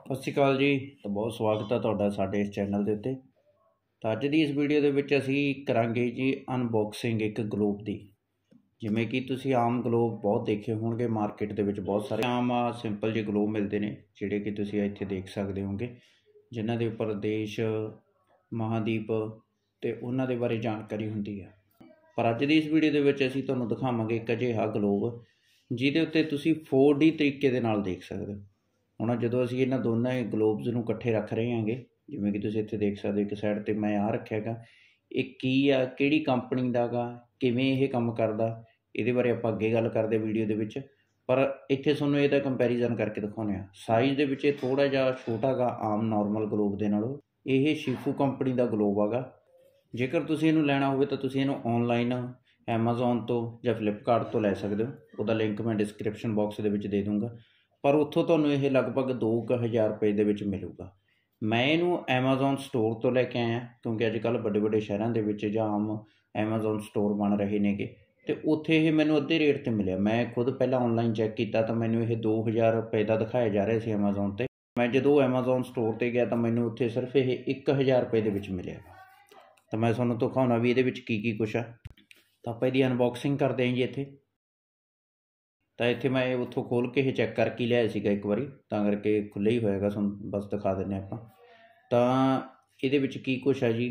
ਸਤਿ ਸ਼੍ਰੀ ਅਕਾਲ ਜੀ। ਤਾਂ ਬਹੁਤ ਸਵਾਗਤ ਹੈ ਤੁਹਾਡਾ ਸਾਡੇ ਇਸ ਚੈਨਲ ਦੇ ਉੱਤੇ। ਤਾਂ ਅੱਜ ਦੀ ਇਸ ਵੀਡੀਓ ਦੇ ਵਿੱਚ ਅਸੀਂ ਕਰਾਂਗੇ ਜੀ ਅਨਬੋਕਸਿੰਗ ਇੱਕ ਗਲੋਬ ਦੀ। ਜਿਵੇਂ ਕਿ ਤੁਸੀਂ ਆਮ ਗਲੋਬ ਬਹੁਤ ਦੇਖੇ ਹੋਣਗੇ ਮਾਰਕੀਟ ਦੇ ਵਿੱਚ, ਬਹੁਤ ਸਾਰੇ ਆਮ ਸਿੰਪਲ ਜਿਹੇ ਗਲੋਬ ਮਿਲਦੇ ਨੇ ਜਿਹੜੇ ਕਿ ਤੁਸੀਂ ਇੱਥੇ ਦੇਖ ਸਕਦੇ ਹੋਗੇ, ਜਿਨ੍ਹਾਂ ਦੇ ਉੱਪਰ ਦੇਸ਼, ਮਹਾਦੀਪ ਅਤੇ ਉਹਨਾਂ ਦੇ ਬਾਰੇ ਜਾਣਕਾਰੀ ਹੁੰਦੀ ਹੈ। ਪਰ ਅੱਜ ਦੀ ਇਸ ਵੀਡੀਓ ਦੇ ਵਿੱਚ ਅਸੀਂ ਤੁਹਾਨੂੰ ਦਿਖਾਵਾਂਗੇ ਇੱਕ ਅਜਿਹਾ ਗਲੋਬ ਜਿਹਦੇ ਉੱਤੇ ਤੁਸੀਂ 4D ਤਰੀਕੇ ਦੇ ਨਾਲ ਦੇਖ ਸਕਦੇ ਹੋ। ਹੁਣ ਜਦੋਂ ਅਸੀਂ ਇਹਨਾਂ ਦੋਨਾਂ ਗਲੋਬਸ ਨੂੰ ਇਕੱਠੇ ਰੱਖ ਰਹੇ ਹਾਂਗੇ, ਜਿਵੇਂ ਕਿ ਤੁਸੀਂ ਇੱਥੇ ਦੇਖ ਸਕਦੇ ਹੋ, ਇੱਕ ਸਾਈਡ 'ਤੇ ਮੈਂ ਰੱਖਿਆ ਹੈਗਾ। ਇਹ ਕੀ ਆ, ਕਿਹੜੀ ਕੰਪਨੀ ਦਾ ਗਾ, ਕਿਵੇਂ ਇਹ ਕੰਮ ਕਰਦਾ, ਇਹਦੇ ਬਾਰੇ ਆਪਾਂ ਅੱਗੇ ਗੱਲ ਕਰਦੇ ਵੀਡੀਓ ਦੇ ਵਿੱਚ। ਪਰ ਇੱਥੇ ਤੁਹਾਨੂੰ ਇਹਦਾ ਕੰਪੈਰੀਜ਼ਨ ਕਰਕੇ ਦਿਖਾਉਂਦੇ ਹਾਂ। ਸਾਈਜ਼ ਦੇ ਵਿੱਚ ਇਹ ਥੋੜ੍ਹਾ ਜਿਹਾ ਛੋਟਾ ਗਾ ਆਮ ਨੋਰਮਲ ਗਲੋਬ ਦੇ ਨਾਲੋਂ। ਇਹ ਸ਼ੀਫੂ ਕੰਪਨੀ ਦਾ ਗਲੋਬ ਹੈਗਾ। ਜੇਕਰ ਤੁਸੀਂ ਇਹਨੂੰ ਲੈਣਾ ਹੋਵੇ ਤਾਂ ਤੁਸੀਂ ਇਹਨੂੰ ਔਨਲਾਈਨ ਐਮਾਜ਼ੋਨ ਤੋਂ ਜਾਂ ਫਲਿੱਪਕਾਰਟ ਤੋਂ ਲੈ ਸਕਦੇ ਹੋ। ਉਹਦਾ ਲਿੰਕ ਮੈਂ ਡਿਸਕ੍ਰਿਪਸ਼ਨ ਬਾਕਸ ਦੇ ਵਿੱਚ ਦੇ ਦੂੰਗਾ। ਪਰ ਉੱਥੋਂ ਤੁਹਾਨੂੰ ਇਹ ਲਗਭਗ 2000 ਰੁਪਏ ਦੇ ਵਿੱਚ ਮਿਲੂਗਾ। ਮੈਂ ਇਹਨੂੰ ਐਮਾਜ਼ੋਨ ਸਟੋਰ ਤੋਂ ਲੈ ਕੇ ਆਇਆ, ਕਿਉਂਕਿ ਅੱਜ ਕੱਲ੍ਹ ਵੱਡੇ ਵੱਡੇ ਸ਼ਹਿਰਾਂ ਦੇ ਵਿੱਚ ਜਾਂ ਆਮ ਐਮਾਜ਼ੋਨ ਸਟੋਰ ਬਣ ਰਹੇ ਨੇਗੇ, ਅਤੇ ਉੱਥੇ ਇਹ ਮੈਨੂੰ ਅੱਧੇ ਰੇਟ 'ਤੇ ਮਿਲਿਆ। ਮੈਂ ਖੁਦ ਪਹਿਲਾਂ ਔਨਲਾਈਨ ਚੈੱਕ ਕੀਤਾ ਤਾਂ ਮੈਨੂੰ ਇਹ 2000 ਰੁਪਏ ਦਾ ਦਿਖਾਇਆ ਜਾ ਰਿਹਾ ਸੀ ਐਮਾਜ਼ੋਨ 'ਤੇ। ਮੈਂ ਜਦੋਂ ਐਮਾਜ਼ੋਨ ਸਟੋਰ 'ਤੇ ਗਿਆ ਤਾਂ ਮੈਨੂੰ ਉੱਥੇ ਸਿਰਫ ਇਹ 1000 ਰੁਪਏ ਦੇ ਵਿੱਚ ਮਿਲਿਆ। ਤਾਂ ਮੈਂ ਤੁਹਾਨੂੰ ਦਿਖਾਉਣਾ ਵੀ ਇਹਦੇ ਵਿੱਚ ਕੀ ਕੁਛ ਆ। ਤਾਂ ਆਪਾਂ ਇਹਦੀ ਅਨਬੋਕਸਿੰਗ ਕਰਦੇ ਹਾਂ ਜੀ ਇੱਥੇ। ਤਾਂ ਇੱਥੇ ਮੈਂ ਉੱਥੋਂ ਖੋਲ੍ਹ ਕੇ ਇਹ ਚੈੱਕ ਕਰਕੇ ਲਿਆਇਆ ਸੀਗਾ ਇੱਕ ਵਾਰੀ, ਤਾਂ ਕਰਕੇ ਖੁੱਲ੍ਹਾ ਹੀ ਹੋਏਗਾ। ਤੁਹਾਨੂੰ ਬਸ ਦਿਖਾ ਦਿੰਦੇ ਆਪਾਂ। ਤਾਂ ਇਹਦੇ ਵਿੱਚ ਕੀ ਕੁਛ ਹੈ ਜੀ।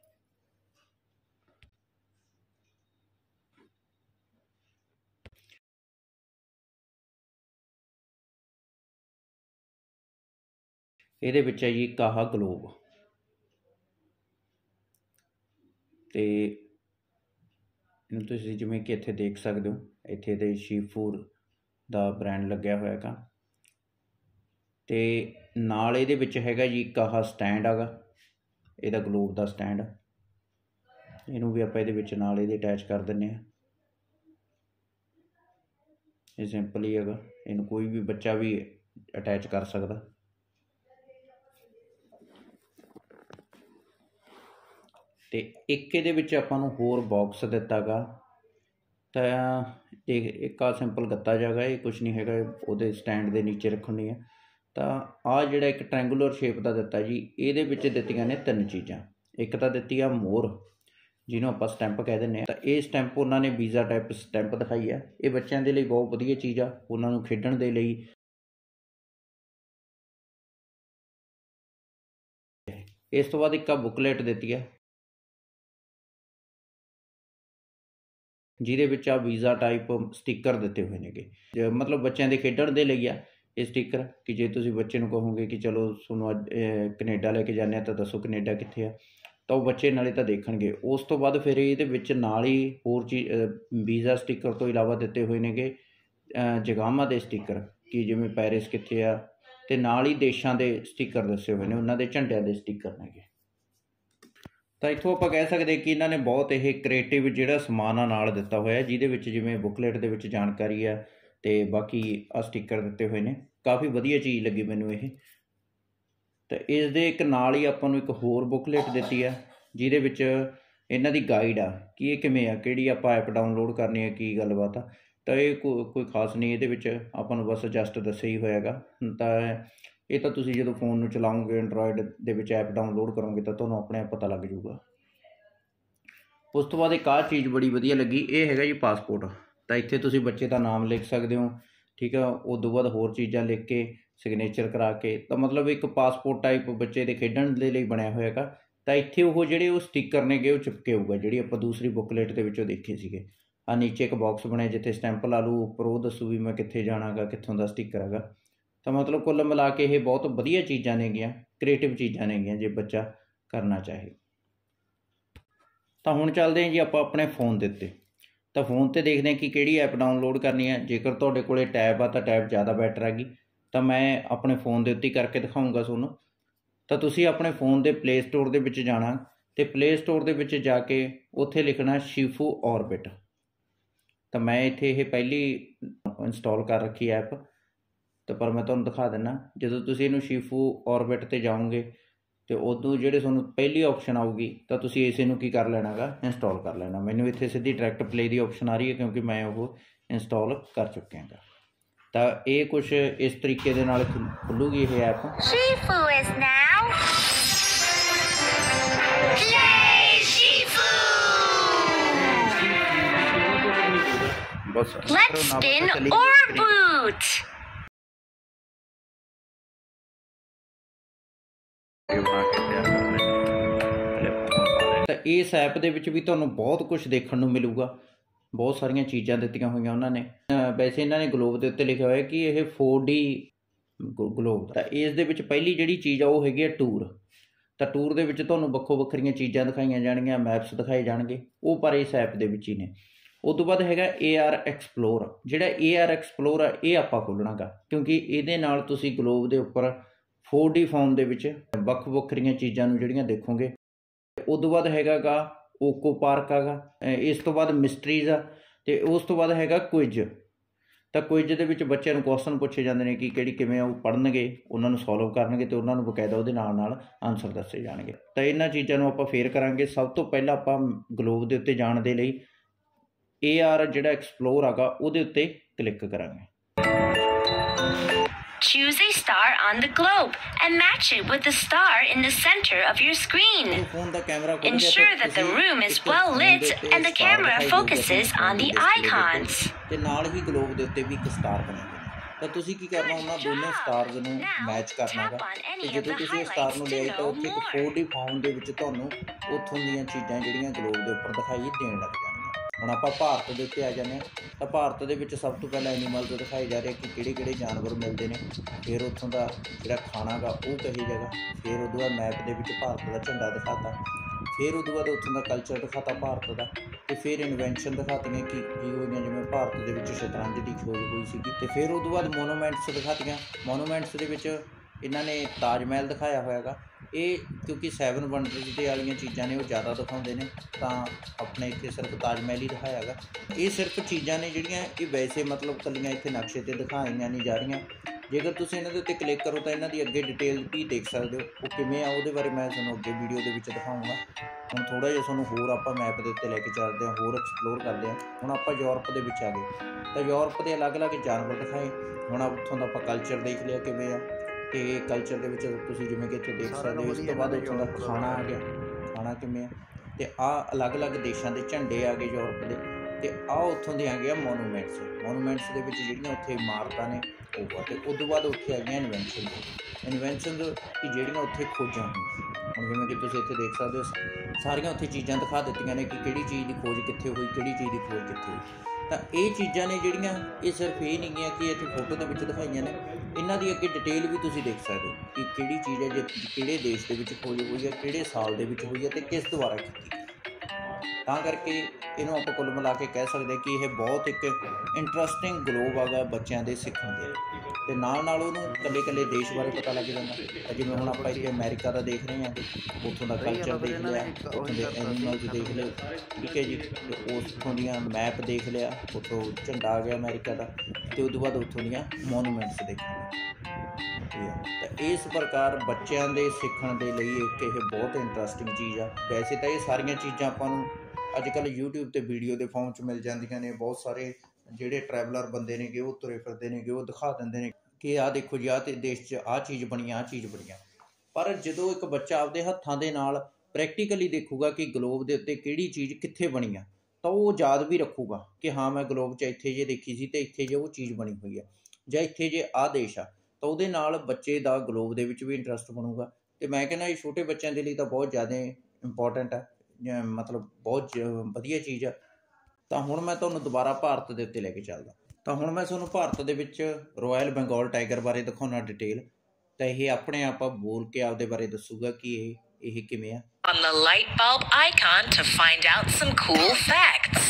ਇਹਦੇ ਵਿੱਚ ਹੈ ਜੀ ਕਾਹਾ ਗਲੋਬ, ਅਤੇ ਇਹਨੂੰ ਤੁਸੀਂ ਜਿਵੇਂ ਕਿ ਇੱਥੇ ਦੇਖ ਸਕਦੇ ਹੋ, ਇੱਥੇ ਇਹਦੇ ਸ਼ੀਫੂ ਦਾ ਬ੍ਰਾਂਡ ਲੱਗਿਆ ਹੋਇਆ ਹੈਗਾ। ਅਤੇ ਨਾਲ ਇਹਦੇ ਵਿੱਚ ਹੈਗਾ ਜੀ ਕਾਹਾ ਸਟੈਂਡ ਹੈਗਾ, ਇਹਦਾ ਗਲੋਬ ਦਾ ਸਟੈਂਡ। ਇਹਨੂੰ ਵੀ ਆਪਾਂ ਇਹਦੇ ਵਿੱਚ ਨਾਲ ਇਹਦੇ ਅਟੈਚ ਕਰ ਦਿੰਦੇ ਹਾਂ। ਇਹ ਸਿੰਪਲ ਹੀ ਹੈਗਾ, ਇਹਨੂੰ ਕੋਈ ਵੀ ਬੱਚਾ ਵੀ ਅਟੈਚ ਕਰ ਸਕਦਾ। ਅਤੇ ਇੱਕ ਇਹਦੇ ਵਿੱਚ ਆਪਾਂ ਨੂੰ ਹੋਰ ਬਾਕਸ ਦਿੱਤਾ ਗਾ। ਤਾਂ ਇਹ ਇੱਕ ਆ ਸਿੰਪਲ ਗੱਤਾ ਜਿਹਾ ਹੈਗਾ, ਇਹ ਕੁਛ ਨਹੀਂ ਹੈਗਾ, ਉਹਦੇ ਸਟੈਂਡ ਦੇ ਨੀਚੇ ਰੱਖਣੀ ਹੈ। ਤਾਂ ਆਹ ਜਿਹੜਾ ਇੱਕ ਟ੍ਰੈਂਗੂਲਰ ਸ਼ੇਪ ਦਾ ਦਿੱਤਾ ਜੀ, ਇਹਦੇ ਵਿੱਚ ਦਿੱਤੀਆਂ ਨੇ 3 ਚੀਜ਼ਾਂ। ਇੱਕ ਤਾਂ ਦਿੱਤੀ ਆ ਮੋਰ, ਜਿਹਨੂੰ ਆਪਾਂ ਸਟੈਂਪ ਕਹਿ ਦਿੰਦੇ ਹਾਂ। ਤਾਂ ਇਹ ਸਟੈਂਪ ਉਹਨਾਂ ਨੇ ਵੀਜ਼ਾ ਟਾਈਪ ਸਟੈਂਪ ਦਿਖਾਈ ਆ। ਇਹ ਬੱਚਿਆਂ ਦੇ ਲਈ ਬਹੁਤ ਵਧੀਆ ਚੀਜ਼ ਆ, ਉਹਨਾਂ ਨੂੰ ਖੇਡਣ ਦੇ ਲਈ। ਇਸ ਤੋਂ ਬਾਅਦ ਇੱਕ ਆ ਬੁੱਕਲੇਟ ਦਿੱਤੀ ਆ, ਜਿਹਦੇ ਵਿੱਚ ਆ ਵੀਜ਼ਾ ਟਾਈਪ ਸਟਿੱਕਰ ਦਿੱਤੇ ਹੋਏ ਨੇਗੇ। ਮਤਲਬ ਬੱਚਿਆਂ ਦੇ ਖੇਡਣ ਦੇ ਲਈ ਆ ਇਹ ਸਟਿੱਕਰ, ਕਿ ਜੇ ਤੁਸੀਂ ਬੱਚੇ ਨੂੰ ਕਹੋਗੇ ਕਿ ਚਲੋ ਤੁਹਾਨੂੰ ਅੱਜ ਕੈਨੇਡਾ ਲੈ ਕੇ ਜਾਂਦੇ ਹਾਂ ਤਾਂ ਦੱਸੋ ਕੈਨੇਡਾ ਕਿੱਥੇ ਆ, ਤਾਂ ਉਹ ਬੱਚੇ ਨਾਲੇ ਤਾਂ ਦੇਖਣਗੇ। ਉਸ ਤੋਂ ਬਾਅਦ ਫਿਰ ਇਹਦੇ ਵਿੱਚ ਨਾਲ ਹੀ ਹੋਰ ਚੀਜ਼ ਵੀਜ਼ਾ ਸਟਿੱਕਰ ਤੋਂ ਇਲਾਵਾ ਦਿੱਤੇ ਹੋਏ ਨੇਗੇ ਜਗ੍ਹਾਵਾਂ ਦੇ ਸਟਿੱਕਰ, ਕਿ ਜਿਵੇਂ ਪੈਰਿਸ ਕਿੱਥੇ ਆ, ਅਤੇ ਨਾਲ ਹੀ ਦੇਸ਼ਾਂ ਦੇ ਸਟਿੱਕਰ ਦੱਸੇ ਹੋਏ ਨੇ, ਉਹਨਾਂ ਦੇ ਝੰਡਿਆਂ ਦੇ ਸਟਿੱਕਰ ਨੇਗੇ। ਤਾਂ ਇੱਥੋਂ ਆਪਾਂ ਕਹਿ ਸਕਦੇ ਕਿ ਇਹਨਾਂ ਨੇ ਬਹੁਤ ਇਹ ਕ੍ਰੀਏਟਿਵ ਜਿਹੜਾ ਸਮਾਨ ਆ ਨਾਲ ਦਿੱਤਾ ਹੋਇਆ, ਜਿਹਦੇ ਵਿੱਚ ਜਿਵੇਂ ਬੁੱਕਲੇਟ ਦੇ ਵਿੱਚ ਜਾਣਕਾਰੀ ਆ ਅਤੇ ਬਾਕੀ ਆਹ ਸਟਿੱਕਰ ਦਿੱਤੇ ਹੋਏ ਨੇ। ਕਾਫੀ ਵਧੀਆ ਚੀਜ਼ ਲੱਗੀ ਮੈਨੂੰ ਇਹ। ਤਾਂ ਇਸ ਦੇ ਇੱਕ ਨਾਲ ਹੀ ਆਪਾਂ ਨੂੰ ਇੱਕ ਹੋਰ ਬੁੱਕਲੇਟ ਦਿੱਤੀ ਆ, ਜਿਹਦੇ ਵਿੱਚ ਇਹਨਾਂ ਦੀ ਗਾਈਡ ਆ ਕਿ ਇਹ ਕਿਵੇਂ ਆ, ਕਿਹੜੀ ਆਪਾਂ ਐਪ ਡਾਊਨਲੋਡ ਕਰਨੀ ਆ, ਕੀ ਗੱਲਬਾਤ ਆ। ਤਾਂ ਇਹ ਕੋਈ ਖਾਸ ਨਹੀਂ, ਇਹਦੇ ਵਿੱਚ ਆਪਾਂ ਨੂੰ ਬਸ ਜਸਟ ਦੱਸਿਆ ਹੀ ਹੋਏਗਾ। ਤਾਂ ਇਹ ਤਾਂ ਤੁਸੀਂ ਜਦੋਂ ਫ਼ੋਨ ਨੂੰ ਚਲਾਓਗੇ, ਐਂਡਰੋਇਡ ਦੇ ਵਿੱਚ ਐਪ ਡਾਊਨਲੋਡ ਕਰੋਗੇ ਤਾਂ ਤੁਹਾਨੂੰ ਆਪਣੇ ਆਪ ਪਤਾ ਲੱਗ ਜਾਊਗਾ। ਉਸ ਤੋਂ ਬਾਅਦ ਇੱਕ ਆਹ ਚੀਜ਼ ਬੜੀ ਵਧੀਆ ਲੱਗੀ, ਇਹ ਹੈਗਾ ਜੀ ਪਾਸਪੋਰਟ। ਤਾਂ ਇੱਥੇ ਤੁਸੀਂ ਬੱਚੇ ਦਾ ਨਾਮ ਲਿਖ ਸਕਦੇ ਹੋ, ਠੀਕ ਆ। ਉਦੋਂ ਬਾਅਦ ਹੋਰ ਚੀਜ਼ਾਂ ਲਿਖ ਕੇ ਸਿਗਨੇਚਰ ਕਰਾ ਕੇ, ਤਾਂ ਮਤਲਬ ਇੱਕ ਪਾਸਪੋਰਟ ਟਾਈਪ ਬੱਚੇ ਦੇ ਖੇਡਣ ਦੇ ਲਈ ਬਣਿਆ ਹੋਇਆ ਹੈਗਾ। ਤਾਂ ਇੱਥੇ ਉਹ ਜਿਹੜੇ ਉਹ ਸਟਿੱਕਰ ਨੇਗੇ ਉਹ ਚਿਪਕੇ ਹੋਊਗਾ, ਜਿਹੜੀ ਆਪਾਂ ਦੂਸਰੀ ਬੁੱਕਲੇਟ ਦੇ ਵਿੱਚੋਂ ਦੇਖੇ ਸੀਗੇ। ਆਹ ਨੀਚੇ ਇੱਕ ਬਾਕਸ ਬਣਿਆ ਜਿੱਥੇ ਸਟੈਂਪ ਲਾ ਲੂ, ਉੱਪਰ ਉਹ ਦੱਸੂ ਵੀ ਮੈਂ ਕਿੱਥੇ ਜਾਣਾ ਗਾ, ਕਿੱਥੋਂ ਦਾ ਸਟਿੱਕਰ ਹੈਗਾ। ਤਾਂ ਮਤਲਬ ਕੁੱਲ ਮਿਲਾ ਕੇ ਇਹ ਬਹੁਤ ਵਧੀਆ ਚੀਜ਼ਾਂ ਨੇਗੀਆਂ, ਕ੍ਰੀਏਟਿਵ ਚੀਜ਼ਾਂ ਨੇਗੀਆਂ ਜੇ ਬੱਚਾ ਕਰਨਾ ਚਾਹੇ। ਤਾਂ ਹੁਣ ਚੱਲਦੇ ਹਾਂ ਜੀ ਆਪਾਂ ਆਪਣੇ ਫ਼ੋਨ ਦੇ ਉੱਤੇ। ਤਾਂ ਫ਼ੋਨ 'ਤੇ ਦੇਖਦੇ ਹਾਂ ਕਿ ਕਿਹੜੀ ਐਪ ਡਾਊਨਲੋਡ ਕਰਨੀ ਹੈ। ਜੇਕਰ ਤੁਹਾਡੇ ਕੋਲ ਟੈਬ ਆ ਤਾਂ ਟੈਬ ਜ਼ਿਆਦਾ ਬੈਟਰ ਹੈਗੀ, ਤਾਂ ਮੈਂ ਆਪਣੇ ਫ਼ੋਨ ਦੇ ਉੱਤੇ ਹੀ ਕਰਕੇ ਦਿਖਾਊਂਗਾ ਤੁਹਾਨੂੰ। ਤਾਂ ਤੁਸੀਂ ਆਪਣੇ ਫ਼ੋਨ ਦੇ ਪਲੇ ਸਟੋਰ ਦੇ ਵਿੱਚ ਜਾਣਾ, ਅਤੇ ਪਲੇ ਸਟੋਰ ਦੇ ਵਿੱਚ ਜਾ ਕੇ ਉੱਥੇ ਲਿਖਣਾ ਸ਼ੀਫੂ ਔਰਬਿਟ। ਤਾਂ ਮੈਂ ਇੱਥੇ ਇਹ ਪਹਿਲੀ ਇੰਸਟਾਲ ਕਰ ਰੱਖੀ ਐਪ, ਤਾਂ ਪਰ ਮੈਂ ਤੁਹਾਨੂੰ ਦਿਖਾ ਦਿੰਦਾ। ਜਦੋਂ ਤੁਸੀਂ ਇਹਨੂੰ ਸ਼ੀਫੂ ਔਰਬਿਟ 'ਤੇ ਜਾਓਗੇ ਅਤੇ ਉਦੋਂ ਜਿਹੜੇ ਤੁਹਾਨੂੰ ਪਹਿਲੀ ਆਪਸ਼ਨ ਆਊਗੀ, ਤਾਂ ਤੁਸੀਂ ਇਸੇ ਨੂੰ ਕੀ ਕਰ ਲੈਣਾ ਗਾ, ਇੰਸਟਾਲ ਕਰ ਲੈਣਾ। ਮੈਨੂੰ ਇੱਥੇ ਸਿੱਧੀ ਡਾਇਰੈਕਟ ਪਲੇ ਦੀ ਆਪਸ਼ਨ ਆ ਰਹੀ ਹੈ, ਕਿਉਂਕਿ ਮੈਂ ਉਹ ਇੰਸਟਾਲ ਕਰ ਚੁੱਕਿਆ ਗਾ। ਤਾਂ ਇਹ ਕੁਛ ਇਸ ਤਰੀਕੇ ਦੇ ਨਾਲ ਖੁੱਲੂਗੀ ਇਹ app. Shifu is now. Play Shifu. बस Let's spin or boot. ਤਾਂ ਇਸ ਐਪ ਦੇ ਵਿੱਚ ਵੀ ਤੁਹਾਨੂੰ ਬਹੁਤ ਕੁਝ ਦੇਖਣ ਨੂੰ ਮਿਲੂਗਾ। ਬਹੁਤ ਸਾਰੀਆਂ ਚੀਜ਼ਾਂ ਦਿੱਤੀਆਂ ਹੋਈਆਂ ਉਹਨਾਂ ਨੇ। ਵੈਸੇ ਇਹਨਾਂ ਨੇ ਗਲੋਬ ਦੇ ਉੱਤੇ ਲਿਖਿਆ ਹੋਇਆ ਕਿ ਇਹ 4D ਗਲੋਬ। ਤਾਂ ਇਸ ਦੇ ਵਿੱਚ ਪਹਿਲੀ ਜਿਹੜੀ ਚੀਜ਼ ਆ ਉਹ ਹੈਗੀ ਆ ਟੂਰ। ਤਾਂ ਟੂਰ ਦੇ ਵਿੱਚ ਤੁਹਾਨੂੰ ਵੱਖੋ ਵੱਖਰੀਆਂ ਚੀਜ਼ਾਂ ਦਿਖਾਈਆਂ ਜਾਣਗੀਆਂ, ਮੈਪਸ ਦਿਖਾਏ ਜਾਣਗੇ, ਉਹ ਪਰ ਇਸ ਐਪ ਦੇ ਵਿੱਚ ਹੀ ਨੇ। ਉਸ ਤੋਂ ਬਾਅਦ ਹੈਗਾ AR ਐਕਸਪਲੋਰ। ਜਿਹੜਾ AR ਐਕਸਪਲੋਰ ਆ ਇਹ ਆਪਾਂ ਖੋਲ੍ਹਣਾ ਗਾ, ਕਿਉਂਕਿ ਇਹਦੇ ਨਾਲ ਤੁਸੀਂ ਗਲੋਬ ਦੇ ਉੱਪਰ 4D ਫਾਰਮ ਦੇ ਵਿੱਚ ਵੱਖ ਵੱਖਰੀਆਂ ਚੀਜ਼ਾਂ ਨੂੰ ਜਿਹੜੀਆਂ ਦੇਖੋਗੇ। ਉਸ ਤੋਂ ਬਾਅਦ ਹੈਗਾ ਗਾ ਓਕੋ ਪਾਰਕ ਹੈਗਾ। ਇਸ ਤੋਂ ਬਾਅਦ ਮਿਸਟਰੀਜ਼ ਆ, ਅਤੇ ਉਸ ਤੋਂ ਬਾਅਦ ਹੈਗਾ ਕੁਇਜ। ਤਾਂ ਕੁਇਜ ਦੇ ਵਿੱਚ ਬੱਚਿਆਂ ਨੂੰ ਕੁਐਸਚਨ ਪੁੱਛੇ ਜਾਂਦੇ ਨੇ ਕਿ ਕਿਹੜੀ ਕਿਵੇਂ ਉਹ ਪੜ੍ਹਨਗੇ, ਉਹਨਾਂ ਨੂੰ ਸੋਲਵ ਕਰਨਗੇ ਅਤੇ ਉਹਨਾਂ ਨੂੰ ਬਕਾਇਦਾ ਉਹਦੇ ਨਾਲ ਨਾਲ ਆਨਸਰ ਦੱਸੇ ਜਾਣਗੇ। ਤਾਂ ਇਹਨਾਂ ਚੀਜ਼ਾਂ ਨੂੰ ਆਪਾਂ ਫੇਰ ਕਰਾਂਗੇ। ਸਭ ਤੋਂ ਪਹਿਲਾਂ ਆਪਾਂ ਗਲੋਬ ਦੇ ਉੱਤੇ ਜਾਣ ਦੇ ਲਈ AR ਜਿਹੜਾ ਐਕਸਪਲੋਰ ਹੈਗਾ ਉਹਦੇ ਉੱਤੇ ਕਲਿੱਕ ਕਰਾਂਗੇ। Choose a star on the globe and match it with the star in the center of your screen. Ensure that the room is well lit and the camera focuses on the icons. ਤੇ ਨਾਲ ਹੀ globe ਦੇ ਉੱਤੇ ਵੀ ਇੱਕ star ਬਣੇਗਾ। ਤਾਂ ਤੁਸੀਂ ਕੀ ਕਰਨਾ, ਉਹਨਾਂ ਦੋਨੋਂ ਸਟਾਰਸ ਨੂੰ ਮੈਚ ਕਰਨਾ ਗਾ। ਤੇ ਜਦੋਂ ਤੁਸੀਂ ਇਹ ਸਟਾਰ ਨੂੰ ਲਿਆਈ ਤਾਂ ਉੱਥੇ ਇੱਕ 4D ਫਾਰਮ ਦੇ ਵਿੱਚ ਤੁਹਾਨੂੰ ਉੱਥੋਂ ਦੀਆਂ ਚੀਜ਼ਾਂ ਜਿਹੜੀਆਂ ਗਲੋਬ ਦੇ ਉੱਪਰ ਦਿਖਾਈ ਦੇਣ ਲੱਗ ਜਾਣਗੀਆਂ। ਹੁਣ ਆਪਾਂ ਭਾਰਤ ਦੇ ਉੱਤੇ ਆ ਜਾਂਦੇ ਹਾਂ। ਤਾਂ ਭਾਰਤ ਦੇ ਵਿੱਚ ਸਭ ਤੋਂ ਪਹਿਲਾਂ ਐਨੀਮਲਸ ਦਿਖਾਏ ਜਾ ਰਹੇ ਕਿ ਕਿਹੜੇ ਕਿਹੜੇ ਜਾਨਵਰ ਮਿਲਦੇ ਨੇ। ਫਿਰ ਉੱਥੋਂ ਦਾ ਜਿਹੜਾ ਖਾਣਾ ਗਾ ਉਹ ਕਹੀ ਜਗ੍ਹਾ। ਫਿਰ ਉਹਦੇ ਬਾਅਦ ਮੈਪ ਦੇ ਵਿੱਚ ਭਾਰਤ ਦਾ ਝੰਡਾ ਦਿਖਾਤਾ। ਫਿਰ ਉਹਦੇ ਬਾਅਦ ਉੱਥੋਂ ਦਾ ਕਲਚਰ ਦਿਖਾਤਾ ਭਾਰਤ ਦਾ। ਅਤੇ ਫਿਰ ਇਨਵੈਂਸ਼ਨ ਦਿਖਾਤੀਆਂ ਕੀ ਹੋਈਆਂ, ਜਿਵੇਂ ਭਾਰਤ ਦੇ ਵਿੱਚ ਸ਼ਤਰੰਜ ਦੀ ਖੋਜ ਹੋਈ ਸੀਗੀ। ਅਤੇ ਫਿਰ ਉਹਦੇ ਬਾਅਦ ਮੋਨੂਮੈਂਟਸ ਦਿਖਾਤੀਆਂ। ਮੋਨੂਮੈਂਟਸ ਦੇ ਵਿੱਚ ਇਹਨਾਂ ਨੇ ਤਾਜ ਮਹਿਲ ਦਿਖਾਇਆ ਹੋਇਆ ਗਾ। ਇਹ ਕਿਉਂਕਿ 7 ਵੰਡਰਸ ਦੇ ਵਾਲੀਆਂ ਚੀਜ਼ਾਂ ਨੇ ਉਹ ਜ਼ਿਆਦਾ ਦਿਖਾਉਂਦੇ ਨੇ, ਤਾਂ ਆਪਣੇ ਇੱਥੇ ਸਿਰਫ ਤਾਜ ਮਹਿਲ ਹੀ ਦਿਖਾਇਆ ਗਾ। ਇਹ ਸਿਰਫ ਚੀਜ਼ਾਂ ਨੇ ਜਿਹੜੀਆਂ ਇਹ ਵੈਸੇ ਮਤਲਬ ਇਕੱਲੀਆਂ ਇੱਥੇ ਨਕਸ਼ੇ 'ਤੇ ਦਿਖਾਈਆਂ ਨਹੀਂ ਜਾ ਰਹੀਆਂ। ਜੇਕਰ ਤੁਸੀਂ ਇਹਨਾਂ ਦੇ ਉੱਤੇ ਕਲਿੱਕ ਕਰੋ ਤਾਂ ਇਹਨਾਂ ਦੀ ਅੱਗੇ ਡਿਟੇਲ ਵੀ ਦੇਖ ਸਕਦੇ ਹੋ। ਉਹ ਕਿਵੇਂ ਆ ਉਹਦੇ ਬਾਰੇ ਮੈਂ ਤੁਹਾਨੂੰ ਅੱਗੇ ਵੀਡੀਓ ਦੇ ਵਿੱਚ ਦਿਖਾਊਂਗਾ। ਹੁਣ ਥੋੜ੍ਹਾ ਜਿਹਾ ਤੁਹਾਨੂੰ ਹੋਰ ਆਪਾਂ ਮੈਪ ਦੇ ਉੱਤੇ ਲੈ ਕੇ ਚੱਲਦੇ ਹਾਂ, ਹੋਰ ਐਕਸਪਲੋਰ ਕਰਦੇ ਹਾਂ। ਹੁਣ ਆਪਾਂ ਯੂਰਪ ਦੇ ਵਿੱਚ ਆ ਗਏ। ਤਾਂ ਯੂਰਪ ਦੇ ਅਲੱਗ-ਅਲੱਗ ਜਾਨਵਰ ਦਿਖਾਏ। ਹੁਣ ਉੱਥੋਂ ਦਾ ਆਪਾਂ ਕਲਚਰ ਦੇਖ ਲਿਆ ਕਿਵੇਂ ਆ। ਅਤੇ ਕਲਚਰ ਦੇ ਵਿੱਚ ਤੁਸੀਂ ਜਿਵੇਂ ਕਿ ਇੱਥੇ ਦੇਖ ਸਕਦੇ ਹੋ। ਇਸ ਤੋਂ ਬਾਅਦ ਉੱਥੋਂ ਦਾ ਖਾਣਾ ਆ ਗਿਆ, ਖਾਣਾ ਕਿਵੇਂ ਆ। ਅਤੇ ਆਹ ਅਲੱਗ-ਅਲੱਗ ਦੇਸ਼ਾਂ ਦੇ ਝੰਡੇ ਆ ਗਏ ਯੂਰਪ ਦੇ। ਅਤੇ ਆਹ ਉੱਥੋਂ ਦੇ ਆ ਗਏ ਮੋਨੂਮੈਂਟਸ। ਮੋਨੂਮੈਂਟਸ ਦੇ ਵਿੱਚ ਜਿਹੜੀਆਂ ਉੱਥੇ ਇਮਾਰਤਾਂ ਨੇ ਉਹ। ਅਤੇ ਉਸ ਤੋਂ ਬਾਅਦ ਉੱਥੇ ਆ ਗਈਆਂ ਇਨਵੈਂਸ਼ਨ ਕਿ ਜਿਹੜੀਆਂ ਉੱਥੇ ਖੋਜਾਂ ਹੋਈਆਂ। ਹੁਣ ਜਿਵੇਂ ਕਿ ਤੁਸੀਂ ਇੱਥੇ ਦੇਖ ਸਕਦੇ ਹੋ ਸਾਰੀਆਂ ਉੱਥੇ ਚੀਜ਼ਾਂ ਦਿਖਾ ਦਿੱਤੀਆਂ ਨੇ ਕਿ ਕਿਹੜੀ ਚੀਜ਼ ਦੀ ਖੋਜ ਕਿੱਥੇ ਹੋਈ, ਕਿਹੜੀ ਚੀਜ਼ ਦੀ ਖੋਜ ਕਿੱਥੇ ਹੋਈ। ਤਾਂ ਇਹ ਚੀਜ਼ਾਂ ਨੇ ਜਿਹੜੀਆਂ ਇਹ ਸਿਰਫ ਇਹ ਨਹੀਂ ਗੀਆਂ ਕਿ ਇੱਥੇ ਫੋਟੋ ਦੇ ਵਿੱਚ ਦਿਖਾਈਆਂ ਨੇ। ਇਹਨਾਂ ਦੀ ਅੱਗੇ ਡਿਟੇਲ ਵੀ ਤੁਸੀਂ ਦੇਖ ਸਕਦੇ ਹੋ ਕਿ ਕਿਹੜੀ ਚੀਜ਼ ਹੈ, ਜੇ ਕਿਹੜੇ ਦੇਸ਼ ਦੇ ਵਿੱਚ ਖੋਜ ਹੋਈ ਹੈ, ਕਿਹੜੇ ਸਾਲ ਦੇ ਵਿੱਚ ਹੋਈ ਹੈ ਅਤੇ ਕਿਸ ਦੁਆਰਾ ਕੀਤੀ। ਤਾਂ ਕਰਕੇ ਇਹਨੂੰ ਆਪਾਂ ਕੁੱਲ ਮਿਲਾ ਕੇ ਕਹਿ ਸਕਦੇ ਕਿ ਇਹ ਬਹੁਤ ਇੱਕ ਇੰਟਰਸਟਿੰਗ ਗਲੋਬ ਹੈਗਾ ਬੱਚਿਆਂ ਦੇ ਸਿੱਖਣ ਦੇ। ਅਤੇ ਨਾਲ ਨਾਲ ਉਹਨੂੰ ਇਕੱਲੇ ਇਕੱਲੇ ਦੇਸ਼ ਬਾਰੇ ਪਤਾ ਲੱਗ ਜਾਂਦਾ। ਜਿਵੇਂ ਹੁਣ ਆਪਾਂ ਇੱਥੇ ਅਮਰੀਕਾ ਦਾ ਦੇਖ ਰਹੇ ਹਾਂ, ਉੱਥੋਂ ਦਾ ਕਲਚਰ ਦੇਖ ਲਿਆ, ਉੱਥੋਂ ਦੇ ਐਨੀਮਲਸ ਦੇਖ ਲਏ, ਠੀਕ ਹੈ ਜੀ। ਅਤੇ ਉੱਥੋਂ ਦੀਆਂ ਮੈਪ ਦੇਖ ਲਿਆ, ਉੱਥੋਂ ਝੰਡਾ ਆ ਗਿਆ ਅਮਰੀਕਾ ਦਾ। ਅਤੇ ਉਸ ਤੋਂ ਬਾਅਦ ਉੱਥੋਂ ਦੀਆਂ ਮੋਨੂਮੈਂਟਸ ਦੇਖਾਂਗੇ। ਤਾਂ ਇਸ ਪ੍ਰਕਾਰ ਬੱਚਿਆਂ ਦੇ ਸਿੱਖਣ ਦੇ ਲਈ ਇੱਕ ਇਹ ਬਹੁਤ ਇੰਟਰਸਟਿੰਗ ਚੀਜ਼ ਆ। ਵੈਸੇ ਤਾਂ ਇਹ ਸਾਰੀਆਂ ਚੀਜ਼ਾਂ ਆਪਾਂ ਨੂੰ ਅੱਜ ਕੱਲ੍ਹ YouTube 'ਤੇ ਵੀਡੀਓ ਦੇ ਫੋਰਮ 'ਚ ਮਿਲ ਜਾਂਦੀਆਂ ਨੇ। ਬਹੁਤ ਸਾਰੇ ਜਿਹੜੇ ਟਰੈਵਲਰ ਬੰਦੇ ਨੇਗੇ ਉਹ ਤੁਰੇ ਫਿਰਦੇ ਨੇਗੇ, ਉਹ ਦਿਖਾ ਦਿੰਦੇ ਨੇ ਕਿ ਆਹ ਦੇਖੋ ਜੀ, ਆਹ ਤੇ ਦੇਸ਼ 'ਚ ਆਹ ਚੀਜ਼ ਬਣੀ, ਆਹ ਚੀਜ਼ ਬਣੀਆਂ। ਪਰ ਜਦੋਂ ਇੱਕ ਬੱਚਾ ਆਪਦੇ ਹੱਥਾਂ ਦੇ ਨਾਲ ਪ੍ਰੈਕਟੀਕਲੀ ਦੇਖੂਗਾ ਕਿ ਗਲੋਬ ਦੇ ਉੱਤੇ ਕਿਹੜੀ ਚੀਜ਼ ਕਿੱਥੇ ਬਣੀ ਆ, ਤਾਂ ਉਹ ਯਾਦ ਵੀ ਰੱਖੂਗਾ ਕਿ ਹਾਂ ਮੈਂ ਗਲੋਬ 'ਚ ਇੱਥੇ ਜੇ ਦੇਖੀ ਸੀ ਅਤੇ ਇੱਥੇ ਜੇ ਉਹ ਚੀਜ਼ ਬਣੀ ਹੋਈ ਆ, ਜਾਂ ਇੱਥੇ ਜੇ ਆਹ ਦੇਸ਼ ਆ। ਤਾਂ ਉਹਦੇ ਨਾਲ ਬੱਚੇ ਦਾ ਗਲੋਬ ਦੇ ਵਿੱਚ ਵੀ ਇੰਟਰਸਟ ਬਣੂਗਾ। ਅਤੇ ਮੈਂ ਕਹਿੰਦਾ ਇਹ ਛੋਟੇ ਬੱਚਿਆਂ ਦੇ ਲਈ ਤਾਂ ਬਹੁਤ ਜ਼ਿਆਦਾ ਇੰਪੋਰਟੈਂਟ ਆ, ਮਤਲਬ ਬਹੁਤ ਵਧੀਆ ਚੀਜ਼ ਆ। ਤਾਂ ਹੁਣ ਮੈਂ ਤੁਹਾਨੂੰ ਦੁਬਾਰਾ ਭਾਰਤ ਦੇ ਉੱਤੇ ਲੈ ਕੇ ਚੱਲਦਾ। ਤਾਂ ਹੁਣ ਮੈਂ ਤੁਹਾਨੂੰ ਭਾਰਤ ਦੇ ਵਿੱਚ ਰਾਇਲ ਬੰਗਾਲ ਟਾਈਗਰ ਬਾਰੇ ਦਿਖਾਉਣਾ ਡਿਟੇਲ। ਤਾਂ ਇਹ ਆਪਣੇ ਆਪ ਬੋਲ ਕੇ ਆਪਦੇ ਬਾਰੇ ਦੱਸੂਗਾ ਕਿ ਇਹ ਕਿਵੇਂ ਆ। On the light bulb icon to find out some cool facts.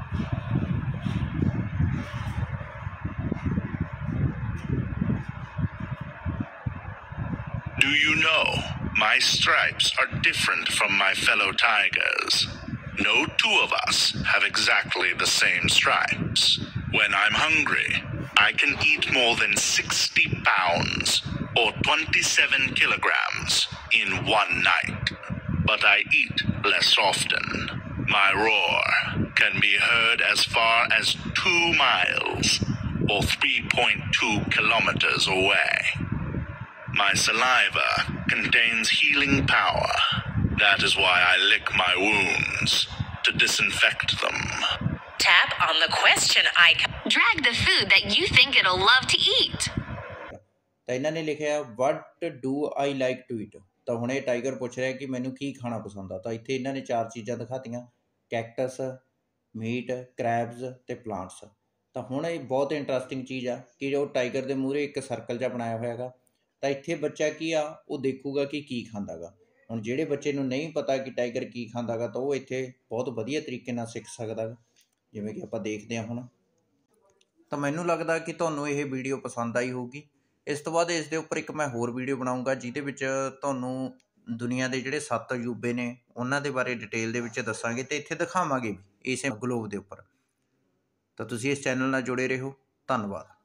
Do you know my stripes are different from my fellow tigers? No two of us have exactly the same stripes. When I'm hungry, I can eat more than 60 pounds or 27 kilograms in one night, but I eat less often. My roar can be heard as far as 2 miles. or 3.2 kilometers away. My saliva contains healing power. That is why I lick my wounds, to disinfect them. Tap on the question icon. Drag the food that you think it'll love to eat. ਤਾਂ ਇਹਨਾਂ ਨੇ ਲਿਖਿਆ what do I like to eat। ਤਾਂ ਹੁਣ ਇਹ tiger ਪੁੱਛ ਰਿਹਾ ਕਿ ਮੈਨੂੰ ਕੀ ਖਾਣਾ ਪਸੰਦ ਆ। ਤਾਂ ਇੱਥੇ ਇਹਨਾਂ ਨੇ 4 ਚੀਜ਼ਾਂ ਦਿਖਾਤੀਆਂ, ਕੈਕਟਸ, ਮੀਟ, ਕਰੈਬਸ ਅਤੇ ਪਲਾਂਟਸ। ਤਾਂ ਹੁਣ ਇਹ ਬਹੁਤ ਇੰਟਰਸਟਿੰਗ ਚੀਜ਼ ਆ ਕਿ ਉਹ ਟਾਈਗਰ ਦੇ ਮੂਹਰੇ ਇੱਕ ਸਰਕਲ ਜਿਹਾ ਬਣਾਇਆ ਹੋਇਆ ਹੈਗਾ। ਤਾਂ ਇੱਥੇ ਬੱਚਾ ਕੀ ਆ ਉਹ ਦੇਖੂਗਾ ਕਿ ਕੀ ਖਾਂਦਾ ਗਾ। ਹੁਣ ਜਿਹੜੇ ਬੱਚੇ ਨੂੰ ਨਹੀਂ ਪਤਾ ਕਿ ਟਾਈਗਰ ਕੀ ਖਾਂਦਾ ਗਾ ਤਾਂ ਉਹ ਇੱਥੇ ਬਹੁਤ ਵਧੀਆ ਤਰੀਕੇ ਨਾਲ ਸਿੱਖ ਸਕਦਾ ਗਾ, ਜਿਵੇਂ ਕਿ ਆਪਾਂ ਦੇਖਦੇ ਹਾਂ ਹੁਣ। ਤਾਂ ਮੈਨੂੰ ਲੱਗਦਾ ਕਿ ਤੁਹਾਨੂੰ ਇਹ ਵੀਡੀਓ ਪਸੰਦ ਆਈ ਹੋਊਗੀ। ਇਸ ਤੋਂ ਬਾਅਦ ਇਸ ਦੇ ਉੱਪਰ ਇੱਕ ਮੈਂ ਹੋਰ ਵੀਡੀਓ ਬਣਾਊਂਗਾ ਜਿਹਦੇ ਵਿੱਚ ਤੁਹਾਨੂੰ ਦੁਨੀਆ ਦੇ ਜਿਹੜੇ 7 ਅਜੂਬੇ ਨੇ ਉਹਨਾਂ ਦੇ ਬਾਰੇ ਡਿਟੇਲ ਦੇ ਵਿੱਚ ਦੱਸਾਂਗੇ ਅਤੇ ਇੱਥੇ ਦਿਖਾਵਾਂਗੇ ਵੀ ਇਸੇ ਗਲੋਬ ਦੇ ਉੱਪਰ। ਤਾਂ ਤੁਸੀਂ ਇਸ ਚੈਨਲ ਨਾਲ ਜੁੜੇ ਰਹੋ। ਧੰਨਵਾਦ।